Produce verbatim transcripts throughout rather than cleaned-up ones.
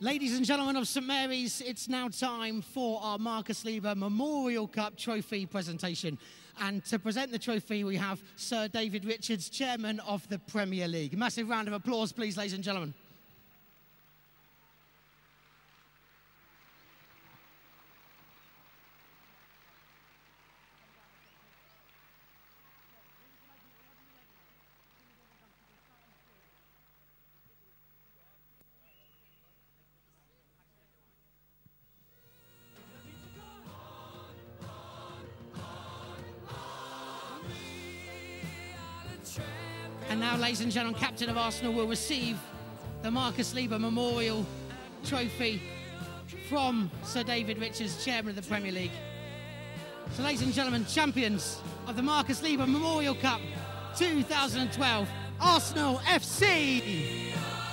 Ladies and gentlemen of St Mary's, it's now time for our Markus Liebherr Memorial Cup trophy presentation. And to present the trophy, we have Sir David Richards, Chairman of the Premier League. Massive round of applause, please, ladies and gentlemen. And now, ladies and gentlemen, Captain of Arsenal will receive the Markus Liebherr Memorial Trophy from Sir David Richards, Chairman of the Premier League. So, ladies and gentlemen, champions of the Markus Liebherr Memorial Cup two thousand twelve, Arsenal F C!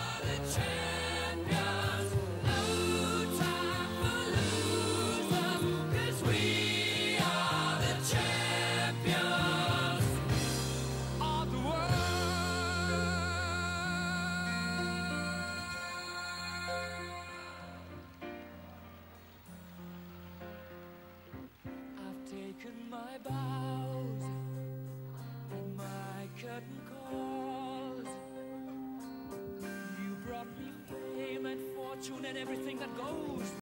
My bows and my curtain calls. You brought me fame and fortune and everything that goes.